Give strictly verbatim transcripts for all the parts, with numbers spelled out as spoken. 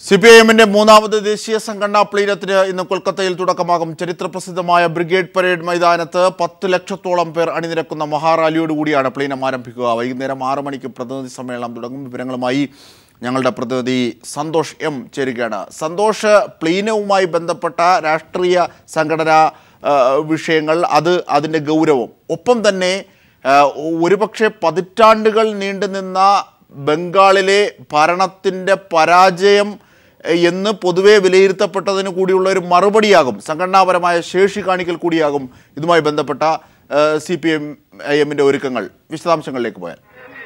C P I എമ്മിന്റെ മൂന്നാമത് ദേശീയ സംഘടനാ പ്ലീനത്തിന് ഇന്ന് കൊൽക്കത്തയിൽ തുടക്കമാകും. ചരിത്രപ്രസിദ്ധമായ ബ്രിഗേഡ് പരേഡ് മൈതാനത്ത് പത്ത് ലക്ഷത്തോളം പേർ അണിനിരക്കുന്ന മഹാറാലിയോടുകൂടിയാണ് പ്ലീനം ആരംഭിക്കുക. വൈകുന്നേരം ആറ് മണിക്ക് പ്രതിനിധി സമ്മേളനം തുടങ്ങും. വിവരങ്ങളുമായി ഞങ്ങളുടെ പ്രതിനിധി സന്തോഷ് എം ചേരുകയാണ്. സന്തോഷ്, പ്ലീനവുമായി ബന്ധപ്പെട്ട രാഷ്ട്രീയ സംഘടനാ വിഷയങ്ങൾ, അത് അതിൻ്റെ ഗൗരവം, ഒപ്പം തന്നെ ഒരുപക്ഷെ പതിറ്റാണ്ടുകൾ നീണ്ടുനിന്ന ബംഗാളിലെ ഭരണത്തിൻ്റെ പരാജയം എന്ന് പൊതുവെ വിലയിരുത്തപ്പെട്ടതിന് കൂടിയുള്ള ഒരു മറുപടിയാകും, സംഘടനാപരമായ ശേഷി കാണിക്കൽ കൂടിയാകും ഇതുമായി ബന്ധപ്പെട്ട സി പി എം ഐ എമ്മിൻ്റെ ഒരുക്കങ്ങൾ. വിശദാംശങ്ങളിലേക്ക് പോയാൽ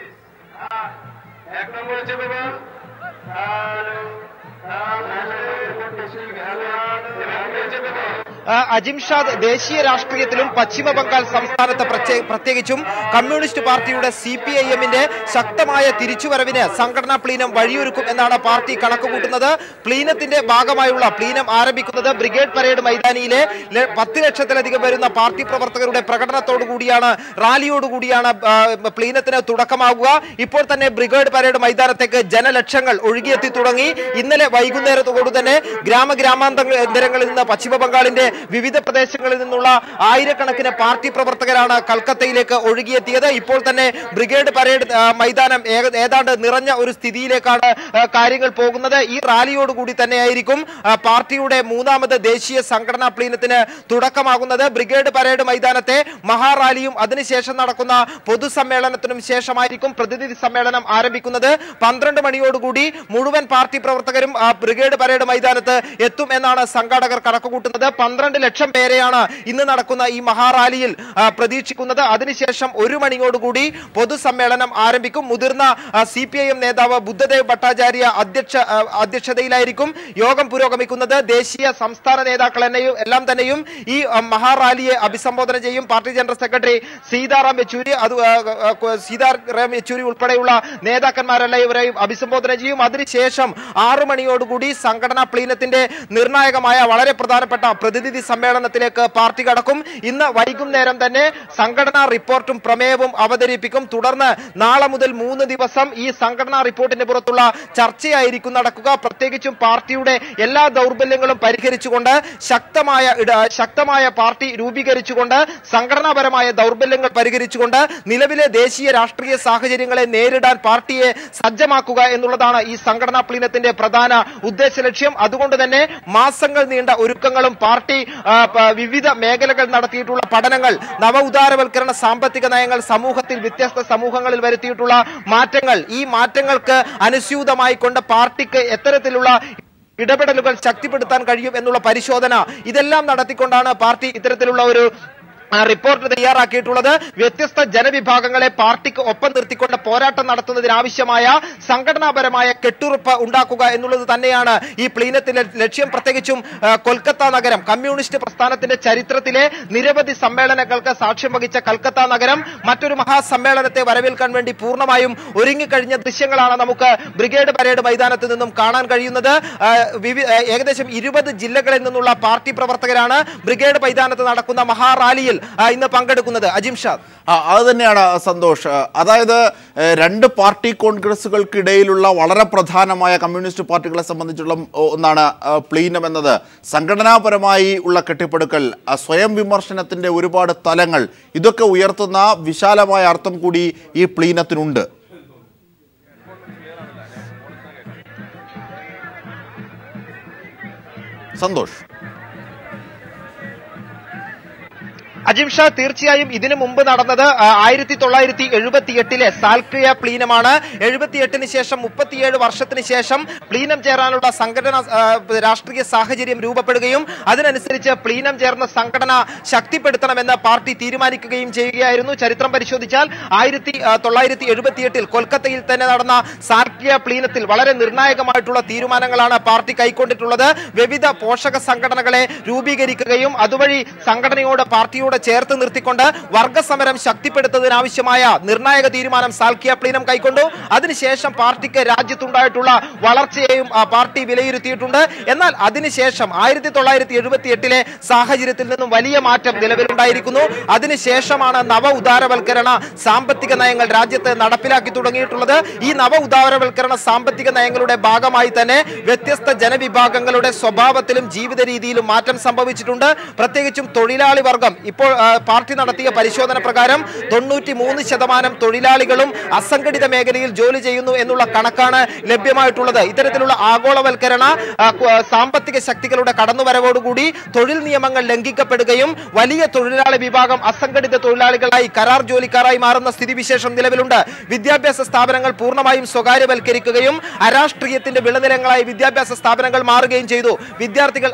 അജിംഷാദ്, ദേശീയ രാഷ്ട്രീയത്തിലും പശ്ചിമ ബംഗാൾ സംസ്ഥാനത്ത് പ്രത്യേകിച്ചും കമ്മ്യൂണിസ്റ്റ് പാർട്ടിയുടെ സി പി ഐ എമ്മിന്റെ ശക്തമായ തിരിച്ചുവരവിന് സംഘടനാ പ്ലീനം വഴിയൊരുക്കും എന്നാണ് പാർട്ടി കണക്കുകൂട്ടുന്നത്. പ്ലീനത്തിന്റെ ഭാഗമായുള്ള പ്ലീനം ആരംഭിക്കുന്നത് ബ്രിഗേഡ് പരേഡ് മൈതാനിയിലെ പത്ത് ലക്ഷത്തിലധികം വരുന്ന പാർട്ടി പ്രവർത്തകരുടെ പ്രകടനത്തോടു കൂടിയാണ്, റാലിയോടുകൂടിയാണ് പ്ലീനത്തിന് തുടക്കമാകുക. ഇപ്പോൾ തന്നെ ബ്രിഗേഡ് പരേഡ് മൈതാനത്തേക്ക് ജനലക്ഷങ്ങൾ ഒഴുകിയെത്തി തുടങ്ങി. ഇന്നലെ വൈകുന്നേരത്തോടു തന്നെ ഗ്രാമഗ്രാമാന്തരങ്ങളിൽ നിന്ന് പശ്ചിമ ബംഗാളിന്റെ വിവിധ പ്രദേശങ്ങളിൽ നിന്നുള്ള ആയിരക്കണക്കിന് പാർട്ടി പ്രവർത്തകരാണ് കൽക്കത്തയിലേക്ക് ഒഴുകിയെത്തിയത്. ഇപ്പോൾ തന്നെ ബ്രിഗേഡ് പരേഡ് മൈതാനം ഏതാണ്ട് നിറഞ്ഞ ഒരു സ്ഥിതിയിലേക്കാണ് കാര്യങ്ങൾ പോകുന്നത്. ഈ റാലിയോടുകൂടി തന്നെയായിരിക്കും പാർട്ടിയുടെ മൂന്നാമത് ദേശീയ സംഘടനാ പ്ലീനത്തിന് തുടക്കമാകുന്നത്. ബ്രിഗേഡ് പരേഡ് മൈതാനത്തെ മഹാറാലിയും അതിനുശേഷം നടക്കുന്ന പൊതുസമ്മേളനത്തിനും ശേഷമായിരിക്കും പ്രതിനിധി സമ്മേളനം ആരംഭിക്കുന്നത്. പന്ത്രണ്ട് മണിയോടുകൂടി മുഴുവൻ പാർട്ടി പ്രവർത്തകരും ബ്രിഗേഡ് പരേഡ് മൈതാനത്ത് എത്തും എന്നാണ് സംഘാടകർ കണക്കുകൂട്ടുന്നത്. പന്ത്രണ്ട് ലക്ഷം പേരെയാണ് ഇന്ന് നടക്കുന്ന ഈ മഹാറാലിയിൽ പ്രതീക്ഷിക്കുന്നത്. അതിനുശേഷം ഒരു മണിയോടുകൂടി പൊതുസമ്മേളനം ആരംഭിക്കും. മുതിർന്ന സി പി ഐ എം നേതാവ് ബുദ്ധദേവ് ഭട്ടാചാര്യ അധ്യക്ഷ അധ്യക്ഷതയിലായിരിക്കും യോഗം പുരോഗമിക്കുന്നത്. ദേശീയ സംസ്ഥാന നേതാക്കൾ എല്ലാം തന്നെയും ഈ മഹാറാലിയെ അഭിസംബോധന ചെയ്യും. Party general secretary Sitaram Yechury അത് സീതാറാം യെച്ചൂരി ഉൾപ്പെടെയുള്ള നേതാക്കന്മാരെല്ലാവരെയും അഭിസംബോധന ചെയ്യും. അതിനുശേഷം ആറു മണിയോടുകൂടി സംഘടനാ പ്ലീനത്തിന്റെ നിർണായകമായ വളരെ പ്രധാനപ്പെട്ട പ്രതിനിധി സമ്മേളനത്തിലേക്ക് പാർട്ടി കടക്കും. ഇന്ന് വൈകുന്നേരം തന്നെ സംഘടനാ റിപ്പോർട്ടും പ്രമേയവും അവതരിപ്പിക്കും. തുടർന്ന് നാളെ മുതൽ മൂന്ന് ദിവസം ഈ സംഘടനാ റിപ്പോർട്ടിന്റെ പുറത്തുള്ള ചർച്ചയായിരിക്കും നടക്കുക. പ്രത്യേകിച്ചും പാർട്ടിയുടെ എല്ലാ ദൗർബല്യങ്ങളും പരിഹരിച്ചുകൊണ്ട് ശക്തമായ ശക്തമായ പാർട്ടി രൂപീകരിച്ചുകൊണ്ട് സംഘടനാപരമായ ദൗർബല്യങ്ങൾ പരിഹരിച്ചുകൊണ്ട് നിലവിലെ ദേശീയ രാഷ്ട്രീയ സാഹചര്യങ്ങളെ നേരിടാൻ പാർട്ടിയെ സജ്ജമാക്കുക എന്നുള്ളതാണ് ഈ സംഘടനാ പ്ലീനത്തിന്റെ പ്രധാന ഉദ്ദേശ ലക്ഷ്യം. അതുകൊണ്ട് തന്നെ മാസങ്ങൾ നീണ്ട ഒരുക്കങ്ങളും പാർട്ടി വിവിധ മേഖലകൾ നടത്തിയിട്ടുള്ള പഠനങ്ങൾ, നവ ഉദാരവൽക്കരണ സാമ്പത്തിക നയങ്ങൾ, സമൂഹത്തിൽ വ്യത്യസ്ത സമൂഹങ്ങളിൽ വരുത്തിയിട്ടുള്ള മാറ്റങ്ങൾ, ഈ മാറ്റങ്ങൾക്ക് അനുസ്യൂതമായി കൊണ്ട് പാർട്ടിക്ക് എത്തരത്തിലുള്ള ഇടപെടലുകൾ ശക്തിപ്പെടുത്താൻ കഴിയും എന്നുള്ള പരിശോധന, ഇതെല്ലാം നടത്തിക്കൊണ്ടാണ് പാർട്ടി ഇത്തരത്തിലുള്ള ഒരു റിപ്പോർട്ട് തയ്യാറാക്കിയിട്ടുള്ളത്. വ്യത്യസ്ത ജനവിഭാഗങ്ങളെ പാർട്ടിക്ക് ഒപ്പം നിർത്തിക്കൊണ്ട് പോരാട്ടം നടത്തുന്നതിനാവശ്യമായ സംഘടനാപരമായ കെട്ടുറപ്പ് ഉണ്ടാക്കുക എന്നുള്ളത് തന്നെയാണ് ഈ പ്ലീനത്തിന്റെ ലക്ഷ്യം. പ്രത്യേകിച്ചും കൊൽക്കത്ത നഗരം, കമ്മ്യൂണിസ്റ്റ് പ്രസ്ഥാനത്തിന്റെ ചരിത്രത്തിലെ നിരവധി സമ്മേളനങ്ങൾക്ക് സാക്ഷ്യം വഹിച്ച കൽക്കത്ത നഗരം മറ്റൊരു മഹാസമ്മേളനത്തെ വരവേൽക്കാൻ വേണ്ടി പൂർണ്ണമായും ഒരുങ്ങിക്കഴിഞ്ഞ ദൃശ്യങ്ങളാണ് നമുക്ക് ബ്രിഗേഡ് പരേഡ് മൈതാനത്ത് നിന്നും കാണാൻ കഴിയുന്നത്. ഏകദേശം ഇരുപത് ജില്ലകളിൽ നിന്നുള്ള പാർട്ടി പ്രവർത്തകരാണ് ബ്രിഗേഡ് മൈതാനത്ത് നടക്കുന്ന മഹാറാലിയിൽ ഇന്ന് പങ്കെടുക്കുന്നത്. അജിംഷാദ്, അത് തന്നെയാണ് സന്തോഷ്. അതായത് രണ്ട് പാർട്ടി കോൺഗ്രസുകൾക്കിടയിലുള്ള വളരെ പ്രധാനമായ കമ്മ്യൂണിസ്റ്റ് പാർട്ടികളെ സംബന്ധിച്ചുള്ള ഒന്നാണ് പ്ലീനം എന്നത്. സംഘടനാപരമായി ഉള്ള കെട്ടിപ്പടുക്കൽ, സ്വയം വിമർശനത്തിൻ്റെ ഒരുപാട് തലങ്ങൾ, ഇതൊക്കെ ഉയർത്തുന്ന വിശാലമായ അർത്ഥം കൂടി ഈ പ്ലീനത്തിനുണ്ട്. സന്തോഷ്. അജിംഷാ, തീർച്ചയായും ഇതിനു മുമ്പ് നടന്നത് ആയിരത്തി തൊള്ളായിരത്തി എഴുപത്തി എട്ടിലെ സാൽക്രിയ പ്ലീനമാണ്. എഴുപത്തിയെട്ടിന് ശേഷം മുപ്പത്തിയേഴ് വർഷത്തിന് ശേഷം പ്ലീനം ചേരാനുള്ള സംഘടന രാഷ്ട്രീയ സാഹചര്യം രൂപപ്പെടുകയും അതിനനുസരിച്ച് പ്ലീനം ചേർന്ന സംഘടന ശക്തിപ്പെടുത്തണമെന്ന് പാർട്ടി തീരുമാനിക്കുകയും ചെയ്യുകയായിരുന്നു. ചരിത്രം പരിശോധിച്ചാൽ ആയിരത്തി തൊള്ളായിരത്തി എഴുപത്തിയെട്ടിൽ കൊൽക്കത്തയിൽ തന്നെ നടന്ന സാൽക്രിയ പ്ലീനത്തിൽ വളരെ നിർണായകമായിട്ടുള്ള തീരുമാനങ്ങളാണ് പാർട്ടി കൈക്കൊണ്ടിട്ടുള്ളത്. വിവിധ പോഷക സംഘടനകളെ രൂപീകരിക്കുകയും അതുവഴി സംഘടനയോട് പാർട്ടിയോട് കൂടെ ചേർത്ത് നിർത്തിക്കൊണ്ട് വർഗസമരം ശക്തിപ്പെടുത്തുന്നതിനാവശ്യമായ നിർണായക തീരുമാനം സാൽക്കിയ പ്ലീനം കൈക്കൊണ്ടു. അതിനുശേഷം പാർട്ടിക്ക് രാജ്യത്തുണ്ടായിട്ടുള്ള വളർച്ചയെയും പാർട്ടി വിലയിരുത്തിയിട്ടുണ്ട്. എന്നാൽ അതിനുശേഷം ആയിരത്തി തൊള്ളായിരത്തി എഴുപത്തി എട്ടിലെ സാഹചര്യത്തിൽ നിന്നും വലിയ മാറ്റം നിലവിലുണ്ടായിരിക്കുന്നു. അതിനുശേഷമാണ് നവ ഉദാരവൽക്കരണ സാമ്പത്തിക നയങ്ങൾ രാജ്യത്ത് നടപ്പിലാക്കി തുടങ്ങിയിട്ടുള്ളത്. ഈ നവ ഉദാരവൽക്കരണ സാമ്പത്തിക നയങ്ങളുടെ ഭാഗമായി തന്നെ വ്യത്യസ്ത ജനവിഭാഗങ്ങളുടെ സ്വഭാവത്തിലും ജീവിത രീതിയിലും മാറ്റം സംഭവിച്ചിട്ടുണ്ട്. പ്രത്യേകിച്ചും തൊഴിലാളി വർഗം ഇപ്പോൾ പാർട്ടി നടത്തിയ പരിശോധന പ്രകാരം തൊണ്ണൂറ്റി മൂന്ന് ശതമാനം തൊഴിലാളികളും അസംഘടിത മേഖലയിൽ ജോലി ചെയ്യുന്നു എന്നുള്ള കണക്കാണ് ലഭ്യമായിട്ടുള്ളത്. ഇത്തരത്തിലുള്ള ആഗോളവൽക്കരണ സാമ്പത്തിക ശക്തികളുടെ കടന്നുവരവോടുകൂടി തൊഴിൽ നിയമങ്ങൾ ലംഘിക്കപ്പെടുകയും വലിയ തൊഴിലാളി വിഭാഗം അസംഘടിത തൊഴിലാളികളായി കരാർ ജോലിക്കാരായി മാറുന്ന സ്ഥിതിവിശേഷം നിലവിലുണ്ട്. വിദ്യാഭ്യാസ സ്ഥാപനങ്ങൾ പൂർണ്ണമായും സ്വകാര്യവൽക്കരിക്കുകയും അരാഷ്ട്രീയത്തിന്റെ വിളനിലങ്ങളായി വിദ്യാഭ്യാസ സ്ഥാപനങ്ങൾ മാറുകയും ചെയ്തു. വിദ്യാർത്ഥികൾ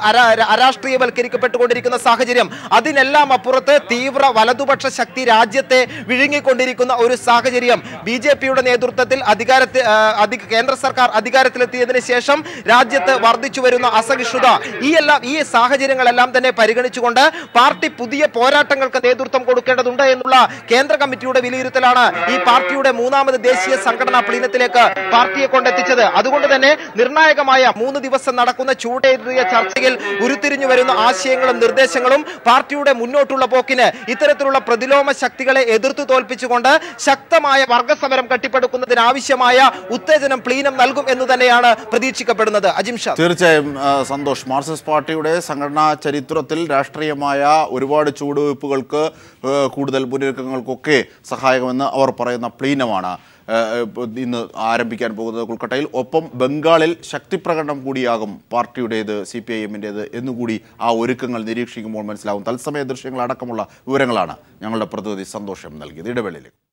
അരാഷ്ട്രീയവൽക്കരിക്കപ്പെട്ടുകൊണ്ടിരിക്കുന്ന സാഹചര്യം. അതിനെല്ലാം അപ്പുറത്ത് തീവ്ര വലതുപക്ഷ ശക്തി രാജ്യത്തെ വിഴുങ്ങിക്കൊണ്ടിരിക്കുന്ന ഒരു സാഹചര്യം. ബി ജെ പിയുടെ നേതൃത്വത്തിൽ അധികാരത്തിൽ കേന്ദ്ര സർക്കാർ അധികാരത്തിലെത്തിയതിനു ശേഷം രാജ്യത്ത് വർദ്ധിച്ചു വരുന്ന അസഹിഷ്ണുത, ഈ എല്ലാം ഈ സാഹചര്യങ്ങളെല്ലാം തന്നെ പരിഗണിച്ചുകൊണ്ട് പാർട്ടി പുതിയ പോരാട്ടങ്ങൾക്ക് നേതൃത്വം കൊടുക്കേണ്ടതുണ്ട് എന്നുള്ള കേന്ദ്ര കമ്മിറ്റിയുടെ വിലയിരുത്തലാണ് ഈ പാർട്ടിയുടെ മൂന്നാമത് ദേശീയ സംഘടനാ പ്ലീനത്തിലേക്ക് പാർട്ടിയെ കൊണ്ടെത്തിച്ചത്. അതുകൊണ്ട് തന്നെ നിർണായകമായ മൂന്ന് ദിവസം നടക്കുന്ന ചൂടേറിയ ചർച്ചയിൽ ഉരുത്തിരിഞ്ഞു വരുന്ന ആശയങ്ങളും നിർദ്ദേശങ്ങളും പാർട്ടിയുടെ മുന്നോട്ടുള്ള പോക്കിന് ഇത്തരത്തിലുള്ള പ്രതിലോമ ശക്തികളെ എതിർത്തു തോൽപ്പിച്ചുകൊണ്ട് ശക്തമായ വർഗസമരം കെട്ടിപ്പടുക്കുന്നതിനാവശ്യമായ ഉത്തേജനം പ്ലീനം നൽകും എന്ന് തന്നെയാണ് പ്രതീക്ഷിക്കപ്പെടുന്നത്. അജിംഷാ, തീർച്ചയായും സന്തോഷ്. മാർക്സിസ്റ്റ് പാർട്ടിയുടെ സംഘടനാ ചരിത്രത്തിൽ രാഷ്ട്രീയമായ ഒരുപാട് ചുവടുവയ്പ്പുകൾക്ക് കൂടുതൽ മുന്നൊരുക്കങ്ങൾക്കൊക്കെ സഹായകമെന്ന് അവർ പറയുന്ന പ്ലീനമാണ് ഇന്ന് ആരംഭിക്കാൻ പോകുന്നത് കൊൽക്കട്ടയിൽ. ഒപ്പം ബംഗാളിൽ ശക്തിപ്രകടനം കൂടിയാകും പാർട്ടിയുടേത്, സി പി ഐ എമ്മിൻ്റേത് എന്നുകൂടി ആ ഒരുക്കങ്ങൾ നിരീക്ഷിക്കുമ്പോൾ മനസ്സിലാകും. തത്സമയ ദൃശ്യങ്ങൾ അടക്കമുള്ള വിവരങ്ങളാണ് ഞങ്ങളുടെ പ്രതിനിധി സന്തോഷം നൽകിയത്. ഇടവേളയിലേക്ക്